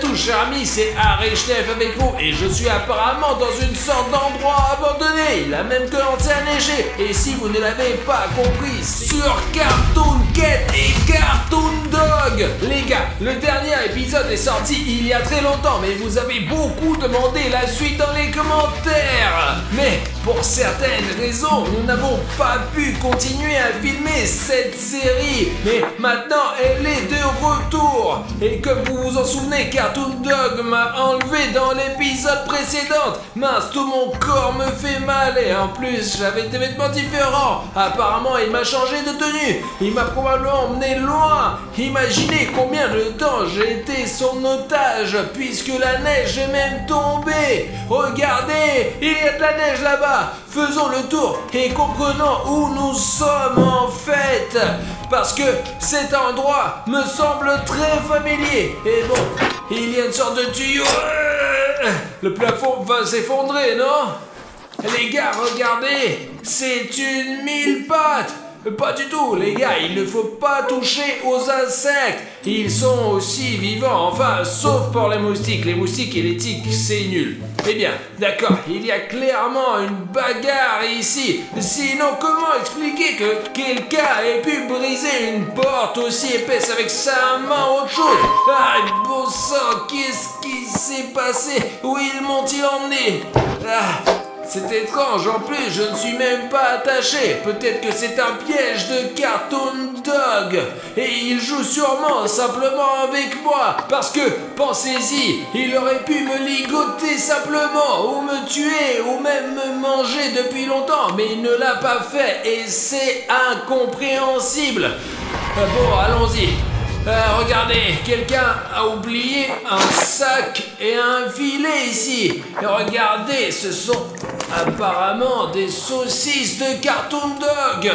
tout, cher ami, c'est Arechnef avec vous et je suis apparemment dans une sorte d'endroit abandonné. Il a même commencé à neiger. Et si vous ne l'avez pas compris, sur Cartoon Cat et Cartoon Dog. Les gars, le dernier épisode est sorti il y a très longtemps, mais vous avez beaucoup demandé la suite dans les commentaires. Mais pour certaines raisons, nous n'avons pas pu continuer à filmer cette série. Mais maintenant, elle est de retour. Et comme vous vous en souvenez, Cartoon Dog m'a enlevé dans l'épisode précédent. Mince, tout mon corps me fait mal et en plus, j'avais des vêtements différents. Apparemment, il m'a changé de tenue. Il m'a probablement emmené loin. Imaginez combien de temps j'ai été son otage puisque la neige est même tombée. Regardez, il y a de la neige là-bas. Faisons le tour et comprenons où nous sommes en fait. Parce que cet endroit me semble très familier. Et bon, il y a une sorte de tuyau. Le plafond va s'effondrer, non? Les gars, regardez, c'est une mille pattes. Pas du tout, les gars, il ne faut pas toucher aux insectes. Ils sont aussi vivants, enfin, sauf pour les moustiques. Les moustiques et les tiques, c'est nul. Eh bien, d'accord, il y a clairement une bagarre ici. Sinon, comment expliquer que quelqu'un ait pu briser une porte aussi épaisse avec sa main ou autre chose? Ah, bon sang, qu'est-ce qui s'est passé? Où ils m'ont-ils emmené? C'est étrange, en plus je ne suis même pas attaché. Peut-être que c'est un piège de Cartoon Dog. Et il joue sûrement simplement avec moi. Parce que, pensez-y, il aurait pu me ligoter simplement, ou me tuer, ou même me manger depuis longtemps. Mais il ne l'a pas fait et c'est incompréhensible. Bon, allons-y. Regardez, quelqu'un a oublié un sac et un filet ici. Et regardez, ce sont apparemment des saucisses de Cartoon Dog.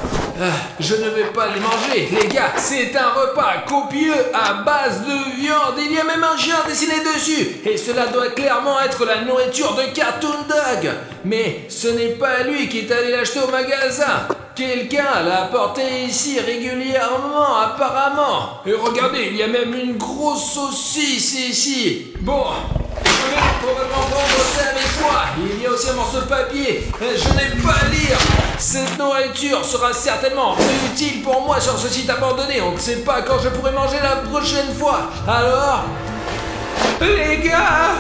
Je ne vais pas les manger, les gars. C'est un repas copieux à base de viande. Il y a même un chien dessiné dessus. Et cela doit clairement être la nourriture de Cartoon Dog. Mais ce n'est pas lui qui est allé l'acheter au magasin. Quelqu'un l'a apporté ici régulièrement, apparemment. Et regardez, il y a même une grosse saucisse ici. Bon, je vais probablement prendre ça avec moi. Il y a aussi un morceau de papier. Je n'ai pas à lire. Cette nourriture sera certainement plus utile pour moi sur ce site abandonné. On ne sait pas quand je pourrai manger la prochaine fois. Alors, les gars,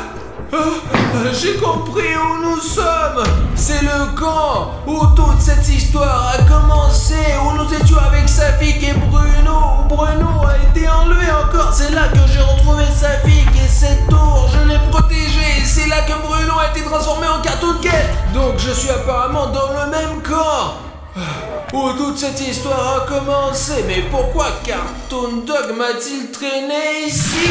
j'ai compris où nous sommes. C'est le camp où toute cette histoire a commencé, où nous étions avec Safik et Bruno. Bruno a été enlevé encore. C'est là que j'ai retrouvé Safik et cette tour, je l'ai protégée. C'est là que Bruno a été transformé en Cartoon Cat. Donc je suis apparemment dans le même camp où toute cette histoire a commencé. Mais pourquoi Cartoon Dog m'a-t-il traîné ici?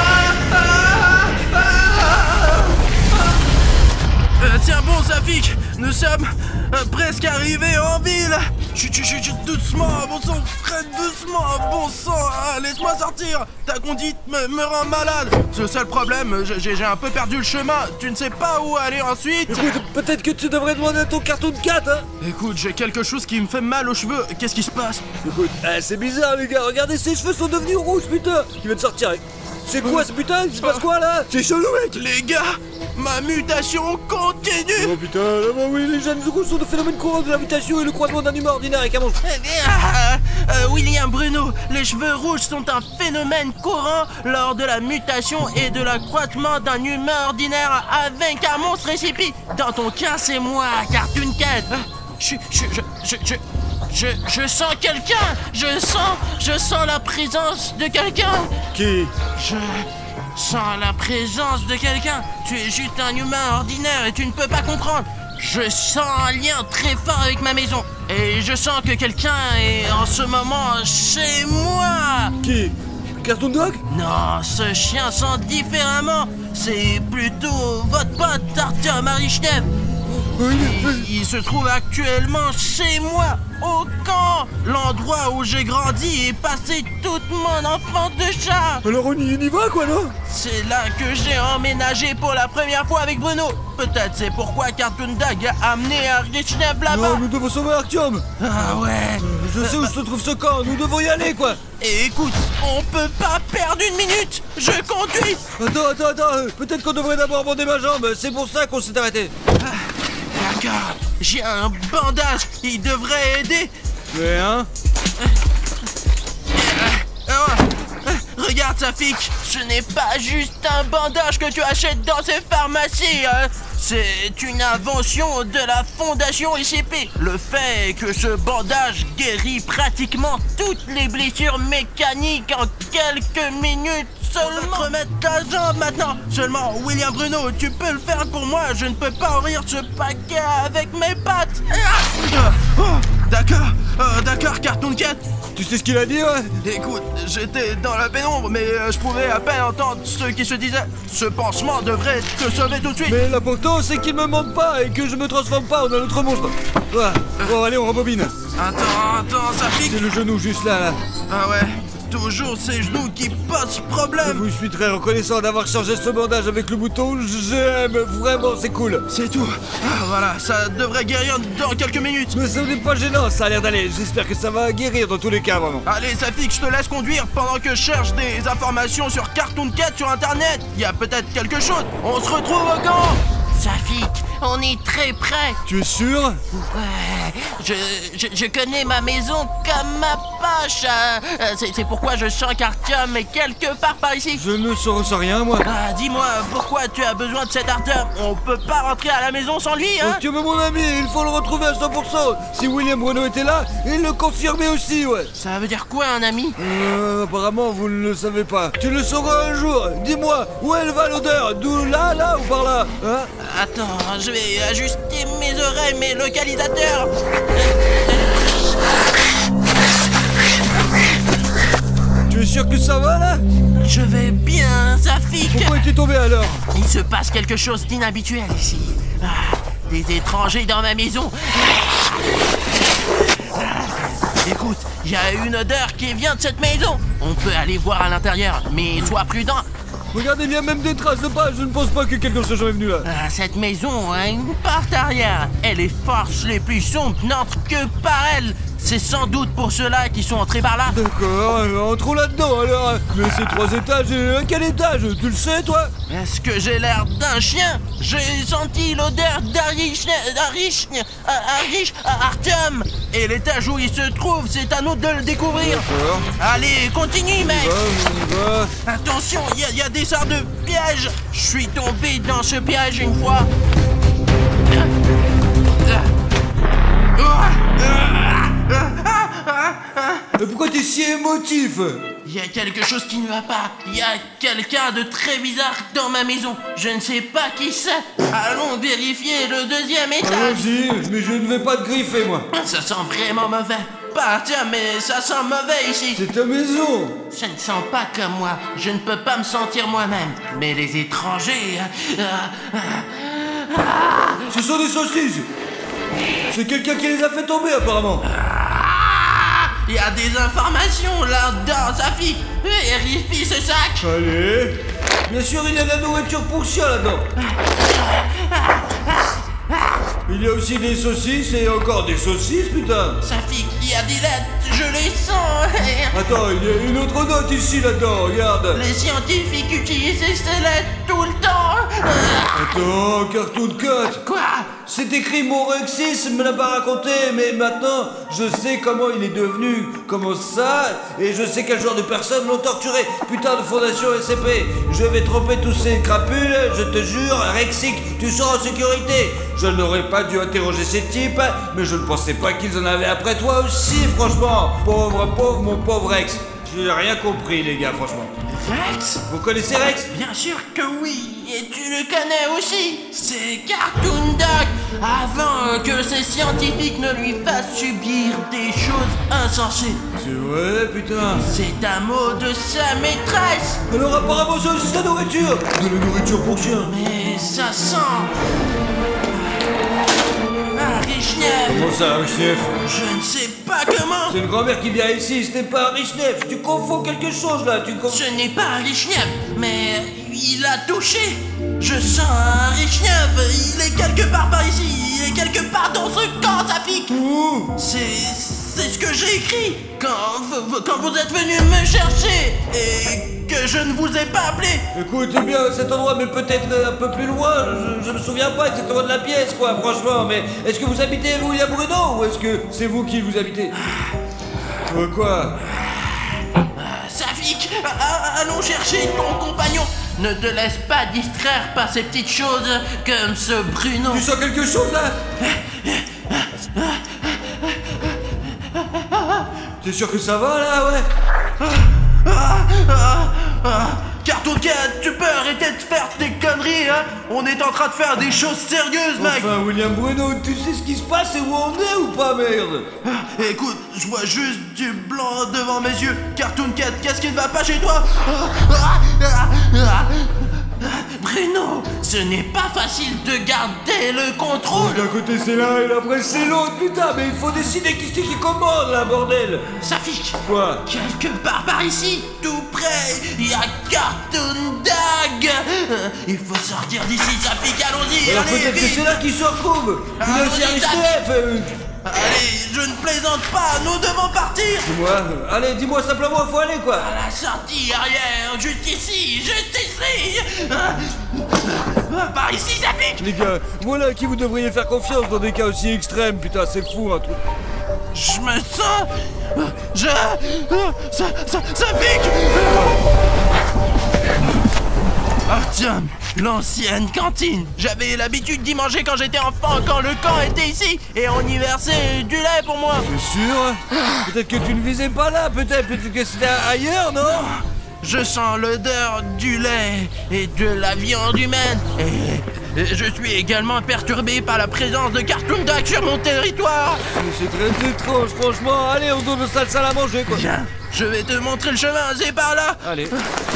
Tiens bon Safik, nous sommes presque arrivés en ville. Chut, doucement, bon sang, frère, doucement, bon sang, laisse-moi sortir. Ta conduite me rend malade. Le seul problème, j'ai un peu perdu le chemin. Tu ne sais pas où aller ensuite. Écoute, peut-être que tu devrais demander à ton Cartoon Cat, hein. Écoute, j'ai quelque chose qui me fait mal aux cheveux. Qu'est-ce qui se passe? Écoute, c'est bizarre les gars, regardez, ses cheveux sont devenus rouges, putain. Il vient de sortir avec... C'est quoi ce putain? Il se passe quoi là? C'est chelou mec. Les gars, ma mutation continue. Oh putain, bah oui, les jeunes rouges sont de phénomènes courants de la mutation et le croisement d'un humain ordinaire avec un monstre. William Bruno, les cheveux rouges sont un phénomène courant lors de la mutation et de l'accroissement d'un humain ordinaire avec un monstre récipi. Dans ton cas, c'est moi, Cartoon Cat. Je sens quelqu'un. Je sens la présence de quelqu'un. Qui? Je sens la présence de quelqu'un. Tu es juste un humain ordinaire et tu ne peux pas comprendre. Je sens un lien très fort avec ma maison. Et je sens que quelqu'un est en ce moment chez moi. Qui? Cartoon Dog? Non, ce chien sent différemment. C'est plutôt votre pote Arthur Arechnef. Il se trouve actuellement chez moi, au camp, l'endroit où j'ai grandi et passé toute mon enfance de chat. Alors on y va quoi, non? C'est là que j'ai emménagé pour la première fois avec Bruno. Peut-être c'est pourquoi Cartoon Dog a amené Arishnev là-bas. Non, nous devons sauver Artyom. Ah ouais. Je sais où se trouve ce camp, nous devons y aller quoi. Et écoute, on peut pas perdre une minute. Je conduis. Attends, peut-être qu'on devrait d'abord bander ma jambe, c'est pour ça qu'on s'est arrêté. D'accord, j'ai un bandage, il devrait aider. Mais hein? Regarde Safik, ce n'est pas juste un bandage que tu achètes dans ces pharmacies. C'est une invention de la fondation ICP. Le fait est que ce bandage guérit pratiquement toutes les blessures mécaniques en quelques minutes seulement. Remettre ta jambe maintenant. Seulement, William Bruno, tu peux le faire pour moi. Je ne peux pas ouvrir ce paquet avec mes pattes. D'accord, Cartoon Cat. Tu sais ce qu'il a dit, ouais? Écoute, j'étais dans la pénombre, mais je pouvais à peine entendre ceux qui se disaient « Ce pansement devrait te sauver tout de suite !» Mais l'important, c'est qu'il me manque pas et que je me transforme pas en un autre monstre. Voilà. Bon, allez, on rembobine. Attends, ça pique. C'est le genou juste là. Ah ouais, toujours ces genoux qui posent problème. Je suis très reconnaissant d'avoir changé ce bandage avec le bouton. J'aime, vraiment, c'est cool. C'est tout. Voilà, ça devrait guérir dans quelques minutes. Mais ce n'est pas gênant, ça a l'air d'aller. J'espère que ça va guérir dans tous les cas, vraiment. Allez, Safik, je te laisse conduire pendant que je cherche des informations sur Cartoon Cat sur internet. Il y a peut-être quelque chose. On se retrouve au camp. Safik, on est très près. Tu es sûr? Ouais, je connais ma maison comme ma poche. C'est pourquoi je sens qu'Artyom est quelque part par ici. Je ne saurais rien, moi. Dis-moi, pourquoi tu as besoin de cet Artyom? On peut pas rentrer à la maison sans lui, hein? Artyom est mon ami, il faut le retrouver à 100%. Si William Bruno était là, il le confirmait aussi, ouais. Ça veut dire quoi, un ami? Apparemment, vous ne le savez pas. Tu le sauras un jour. Dis-moi, où elle va l'odeur? D'où là ou par là, hein? Attends, je vais ajuster mes oreilles, mes localisateurs. Tu es sûr que ça va là? Je vais bien, Safik. Pourquoi es-tu tombé alors? Il se passe quelque chose d'inhabituel ici. Des étrangers dans ma maison. Écoute, il y a une odeur qui vient de cette maison. On peut aller voir à l'intérieur, mais sois prudent. Regardez, il y a même des traces de pas. Je ne pense pas que quelqu'un soit jamais venu là. Cette maison a une porte arrière. Et les forces les plus sombres n'entrent que par elle. C'est sans doute pour ceux-là qui sont entrés par là. D'accord, entrons là-dedans alors. Mais c'est 3 étages et à quel étage? Tu le sais, toi? Est-ce que j'ai l'air d'un chien? J'ai senti l'odeur Artyom. Et l'étage où il se trouve, c'est à nous de le découvrir. D'accord. Allez, continue, mec. On y va. Attention, il y a des sortes de pièges. Je suis tombé dans ce piège une fois. Mais pourquoi t'es si émotif? Il y a quelque chose qui ne va pas. Il y a quelqu'un de très bizarre dans ma maison. Je ne sais pas qui c'est. Allons vérifier le 2e étage. Allons-y, mais je ne vais pas te griffer, moi. Ça sent vraiment mauvais. Pas, tiens, mais ça sent mauvais ici. C'est ta maison. Ça ne sent pas comme moi. Je ne peux pas me sentir moi-même. Mais les étrangers... Ce sont des saucisses. C'est quelqu'un qui les a fait tomber, apparemment. Il y a des informations là-dedans, Safik. Vérifie ce sac. Allez. Bien sûr, il y a de la nourriture pour chien là-dedans. Il y a aussi des saucisses et encore des saucisses, putain. Safik, il y a des lettres, je les sens. Attends, il y a une autre note ici là-dedans, regarde. Les scientifiques utilisent ces lettres tout le temps. Attends, Cartoon Cat. Quoi? C'est écrit Morexis, me l'a pas raconté, mais maintenant je sais comment il est devenu, comment ça, et je sais quel genre de personnes l'ont torturé. Putain de fondation SCP, je vais tromper tous ces crapules, je te jure, Rexic, tu seras en sécurité. Je n'aurais pas dû interroger ces types, mais je ne pensais pas qu'ils en avaient après toi aussi, franchement. Pauvre, mon pauvre Rex. J'ai rien compris, les gars, franchement. Rex? Vous connaissez Rex? Bien sûr que oui, et tu le connais aussi. C'est Cartoon Dog. Avant que ces scientifiques ne lui fassent subir des choses insensées. C'est vrai, putain. C'est un mot de sa maîtresse. Alors apparemment c'est aussi de la nourriture. De la nourriture pour chien. Mais ça sent... Richnev. Comment ça, Richnev? Je ne sais pas comment. C'est une grand-mère qui vient ici, ce n'est pas Richnev. Tu confonds quelque chose là, Ce n'est pas un Richnev, mais il a touché. Je sens un Richnev, il est quelque part par ici, il est quelque part dans ce camp, Safik. Où? C'est ce que j'ai écrit quand vous êtes venu me chercher et que je ne vous ai pas appelé. Écoute, eh bien, cet endroit, mais peut-être un peu plus loin, je me souviens pas exactement de la pièce, quoi, franchement, mais est-ce que vous habitez, vous, William Bruno, ou est-ce que c'est vous qui vous habitez? Quoi? Safik, allons chercher ton compagnon. Ne te laisse pas distraire par ces petites choses comme ce Bruno. Tu sens quelque chose, là? T'es sûr que ça va, là, ouais? Cartoon Cat, tu peux arrêter de faire tes conneries, hein? On est en train de faire des choses sérieuses, mec. Enfin, William Bruno, tu sais ce qui se passe et où on est ou pas, merde? Écoute, je vois juste du blanc devant mes yeux. Cartoon Cat, qu'est-ce qui ne va pas chez toi? Bruno, ce n'est pas facile de garder le contrôle. D'un côté c'est l'un et après c'est l'autre, putain, mais il faut décider qui c'est qui commande là, bordel. Safik. Quoi? Quelque part par ici, tout près, il y a Cartoon Dag. Il faut sortir d'ici, Safik, allons-y. Alors allez, peut-être que vite. c'est là qu'ils se retrouvent. Allons-y, Le service TF. Allez, je ne plaisante pas, nous devons partir. Dis-moi, allez, dis-moi simplement, faut aller quoi. À la sortie arrière, juste ici, juste ici. Par ici, Safik. Les gars, voilà à qui vous devriez faire confiance dans des cas aussi extrêmes, putain, c'est fou un truc. Je me sens... Safik. Artyom, l'ancienne cantine. J'avais l'habitude d'y manger quand j'étais enfant, quand le camp était ici, et on y versait du lait pour moi. C'est sûr? Peut-être que tu ne visais pas là, peut-être que c'était ailleurs, non? Je sens l'odeur du lait et de la viande humaine. Et je suis également perturbé par la présence de Cartoon Dag sur mon territoire. C'est très étrange, franchement. Allez, on donne le salle à manger, quoi. Viens, je vais te montrer le chemin, c'est par là. Allez.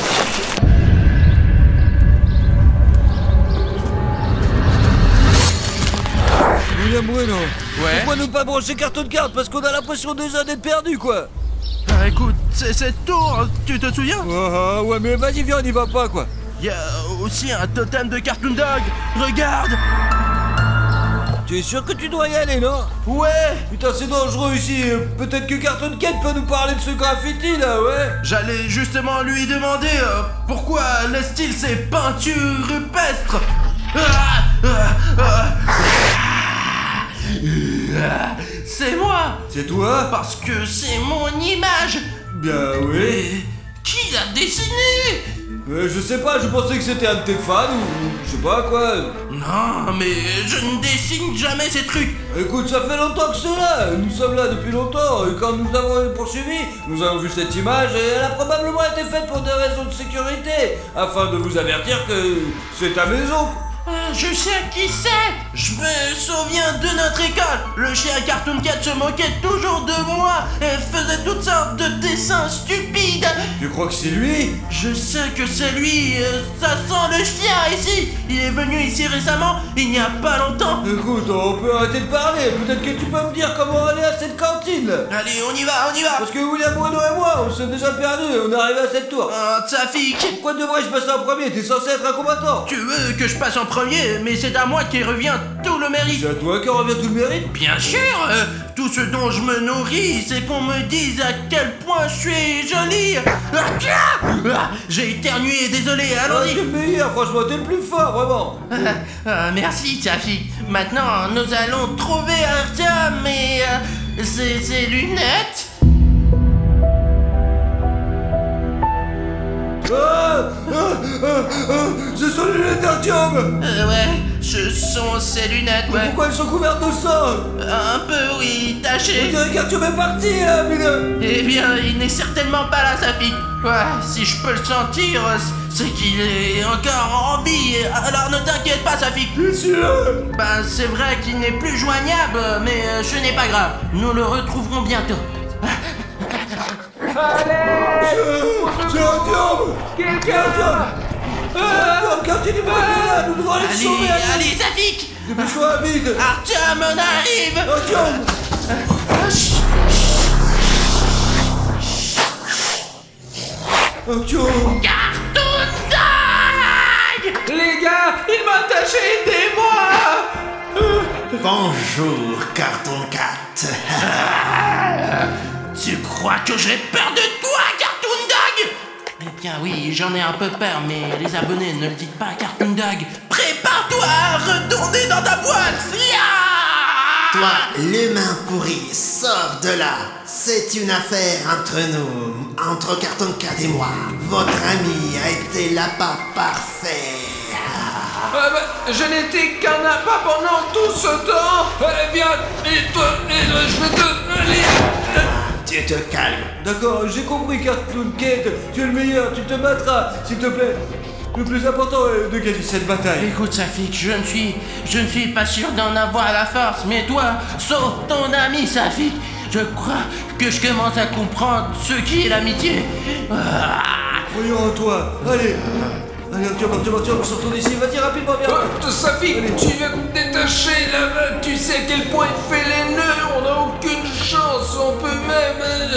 William Bruno, Ouais. pourquoi ne pas brancher Cartoon Card? Parce qu'on a l'impression déjà d'être perdu, quoi. Écoute, c'est cette tour, tu te souviens? Ouais, mais vas-y, viens, on n'y va pas, quoi. Il y a aussi un totem de Cartoon Dag. Regarde. Tu es sûr que tu dois y aller, non? Ouais. Putain, c'est dangereux ici. Peut-être que Cartoon Cat peut nous parler de ce graffiti, là, ouais. J'allais justement lui demander pourquoi laisse-t-il ces peintures rupestres. C'est moi. C'est toi? Parce que c'est mon image. Bien, oui. Et qui l'a dessiné? Je sais pas, je pensais que c'était un de tes fans ou je sais pas quoi. Non, mais je ne dessine jamais ces trucs. Écoute, ça fait longtemps que c'est là. Nous sommes là depuis longtemps. Et quand nous avons poursuivi, nous avons vu cette image et elle a probablement été faite pour des raisons de sécurité, afin de vous avertir que c'est ta maison. Je sais qui c'est. Je me souviens de notre école. Le chien Cartoon Cat se moquait toujours de moi et faisait toutes sortes de dessins stupides. Tu crois que c'est lui? Je sais que c'est lui. Ça sent le chien ici. Il est venu ici récemment, il n'y a pas longtemps. Écoute, on peut arrêter de parler. Peut-être que tu peux me dire comment aller à cette cantine là. Allez, on y va, on y va. Parce que William Bruno et moi, on s'est déjà perdus. On est arrivé à cette tour. Safik. Pourquoi devrais-je passer en premier? T'es censé être un combattant. Tu veux que je passe en premier, mais c'est à moi qui revient tout le mérite. C'est à toi qui revient tout le mérite? Bien sûr, tout ce dont je me nourris, c'est qu'on me dise à quel point je suis jolie. J'ai éternué, désolé, T'es allons-y. le meilleur, franchement, t'es le plus fort, vraiment. Merci, Safik. Maintenant, nous allons trouver Artyom et ses lunettes. Ce sont les lunettes d'Artyom. Ouais, ce sont ses lunettes, ouais. Pourquoi elles sont couvertes de sang? Un peu, oui, On tachées. dirait qu'Artyom est parti, là, mais... Eh bien, il n'est certainement pas là, Safik. Ouais, si je peux le sentir, c'est qu'il est encore en vie. Alors ne t'inquiète pas, Safik. C'est sûr. Ben, c'est vrai qu'il n'est plus joignable, mais ce n'est pas grave. Nous le retrouverons bientôt. C'est Artyom. Quelqu'un! Artyom, quand il est pas là, nous devons aller le sauver. Allez, Safik. Dépêche-toi, vite. Artyom, on arrive. Artyom. Artyom. Cartoon Dog. Les gars, il m'a attaché, aidez-moi. Bonjour, Cartoon Cat. Tu crois que j'ai peur de toi, Cartoon Dog? Eh bien oui, j'en ai un peu peur, mais les abonnés ne le dites pas à Cartoon Dog. Prépare-toi à retourner dans ta boîte. Toi, l'humain pourri, sors de là. C'est une affaire entre nous, entre Cartoon Cat et moi. Votre ami a été l'appât parfait. Je n'étais qu'un appât pendant tout ce temps. Viens, et toi, je vais te... Tu te calmes. D'accord, j'ai compris, Cartoon Cat. Tu es le meilleur, tu te battras, s'il te plaît. Le plus important est de gagner cette bataille. Écoute, Safik, je ne suis pas sûr d'en avoir la force, mais toi, sauve ton ami, Safik. Je crois que je commence à comprendre ce qui est l'amitié. Voyons en toi. Allez, Artyom, sortons d'ici. Vas-y, rapidement, viens. Safik, tu viens te détacher là-bas. Tu sais à quel point il fait les nœuds. On n'a aucune chance. On peut même...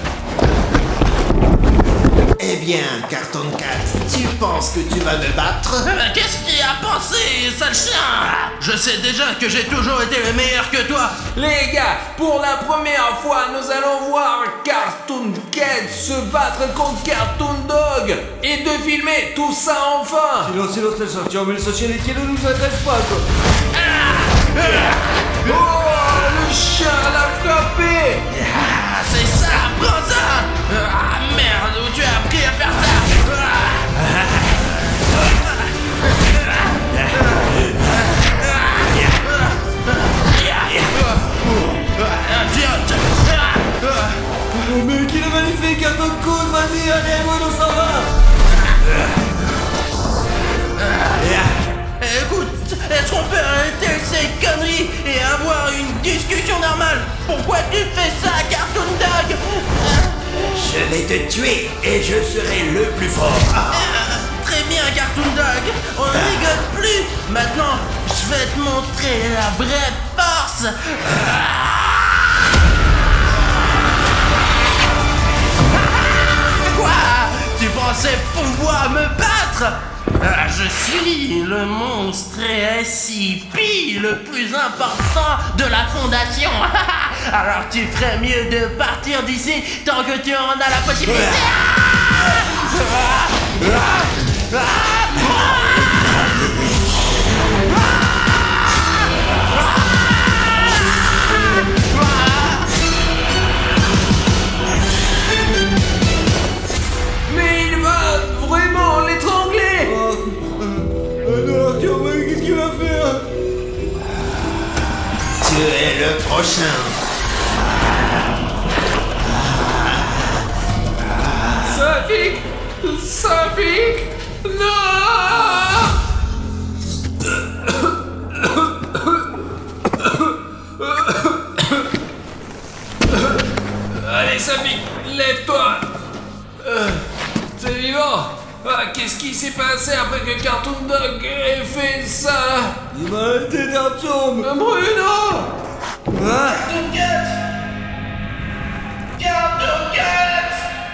Eh bien, Cartoon Cat, tu penses que tu vas me battre? Qu'est-ce qu'il a pensé, sale chien? Je sais déjà que j'ai toujours été le meilleur que toi. Les gars, pour la première fois, nous allons voir Cartoon Cat se battre contre Cartoon Dog et de filmer tout ça enfin. Silence, laisse Artyom, mais l'essentialité ne nous intéresse pas, quoi. Oh, le chien l'a frappé. C'est ça, prends ça. Merde, où tu as appris à faire ça? Oh mec, il est magnifique, Cartoon Cat, vas-y, allez, on s'en va. Écoute, est-ce qu'on peut arrêter ces conneries et avoir une discussion normale? Pourquoi tu fais ça, Cartoon Dog? Je vais te tuer et je serai le plus fort. Très bien, Cartoon Dog, on ne rigole plus. Maintenant, je vais te montrer la vraie force. Quoi? Tu pensais pouvoir me battre? Je suis le monstre SCP le plus important de la fondation. Alors tu ferais mieux de partir d'ici tant que tu en as la possibilité. Mais il va vraiment l'étrangler. Non, Artyom, qu'est-ce qu'il va faire? Tu es le prochain. Safik, non. Allez, Safik, lève-toi. T'es vivant. Qu'est-ce qui s'est passé après que Cartoon Dog ait fait ça? Il m'a arrêté d'Artyom. Bruno. Cartoon Cat! Cartoon Cat!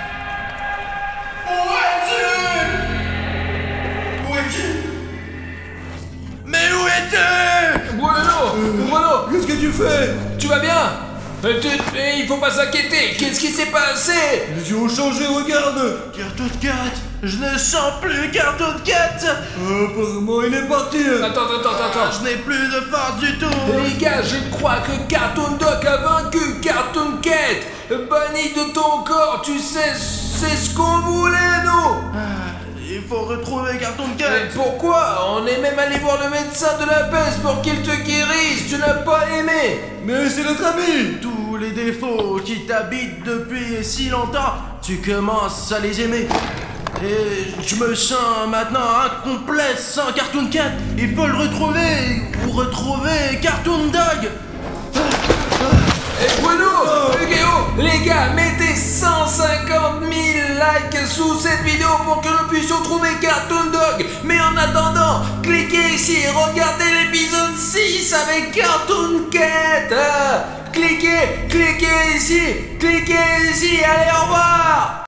Où es-tu? Où es-tu? Mais où es-tu? Bruno, Qu'est-ce que tu fais? tu vas bien? Il faut pas s'inquiéter. Qu'est-ce qui s'est passé? Les yeux ont changé, regarde. Cartoon Cat! Je ne sens plus Cartoon Cat! Apparemment, il est parti. Attends. Je n'ai plus de force du tout! Les gars, je crois que Cartoon Dog a vaincu Cartoon Cat. Banni de ton corps, tu sais, c'est ce qu'on voulait, nous. Il faut retrouver Cartoon Cat! Mais pourquoi? On est même allé voir le médecin de la peste pour qu'il te guérisse. Tu n'as pas aimé. Mais c'est notre ami. Tous les défauts qui t'habitent depuis si longtemps, tu commences à les aimer. Et je me sens maintenant incomplet sans Cartoon Cat. Il faut le retrouver pour retrouver Cartoon Dog. Et Bruno, Hugo, les gars, mettez 150 000 likes sous cette vidéo pour que nous puissions trouver Cartoon Dog. Mais en attendant, cliquez ici et regardez l'épisode 6. plus avec Cartoon Cat. Cliquez ici, allez, au revoir.